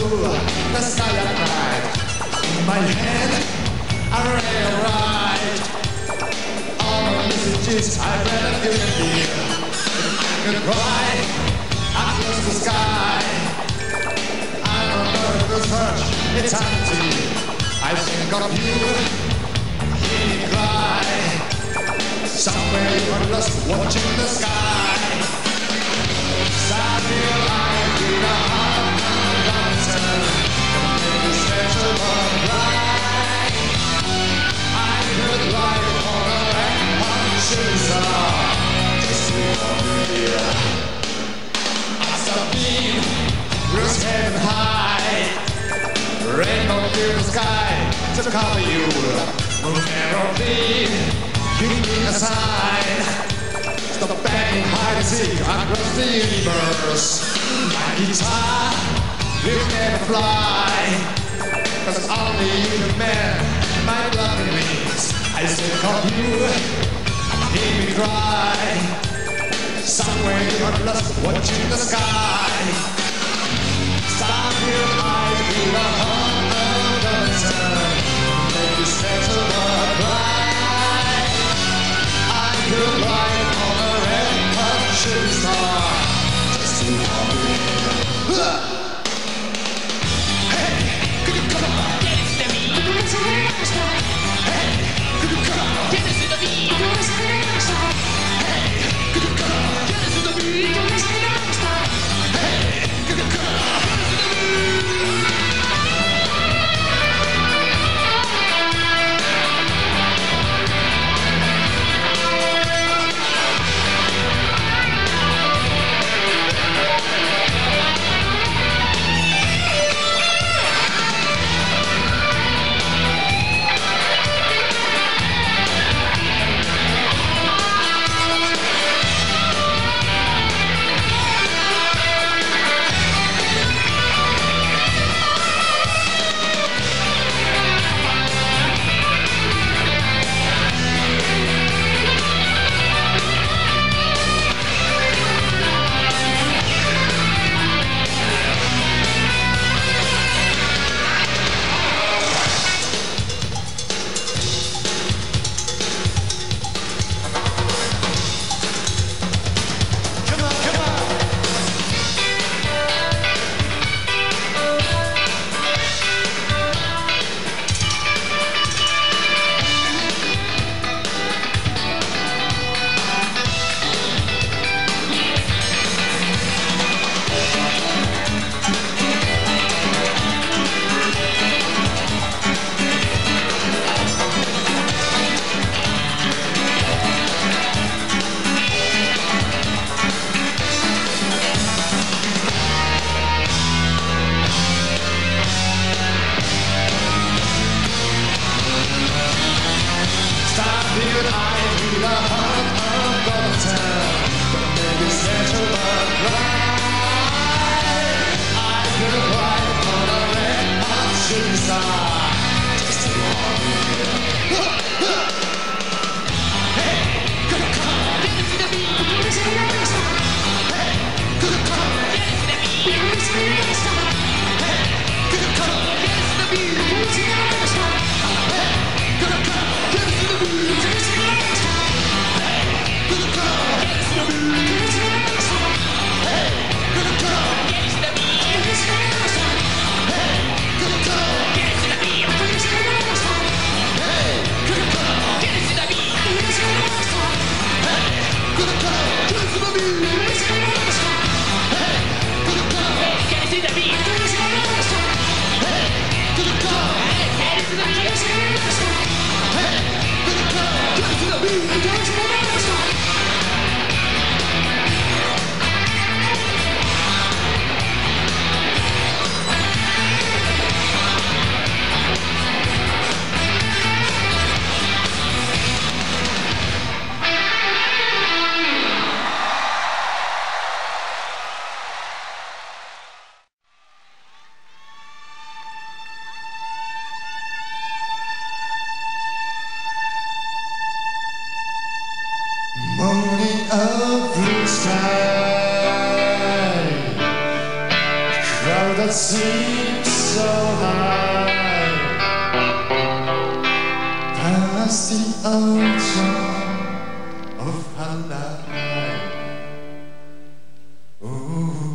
the sky at night. In my hand, a ray of light. All the messages I read of you and me. I could cry across the sky. I don't know if it was much eternity. I think of you, hear me cry. Somewhere you are lost, watching the sky. Sad real life with a heart mountain. Maybe special but bright. I could ride on a red shooting star just to walk here. As a beam rose heaven high, rainbow through the sky to cover you. Will never be. Give me a sign. Stop begging hide and seek across the universe. My guitar will never fly, 'cause only you can mend my broken wings. I think of you, hear me cry. Somewhere you are lost, watching the sky. Stop your eyes with a heart of the sun. Make you settle but bright. I could ride on a red hot shooting star just to walk in. Hey, could you come on? Dance to me. Hey, could you come on? Dance to me. Hey, could you come on? Dance to me. Hey, could you come on? Morning of blue sky, crowd that seems so high, past the ocean of her life. Ooh.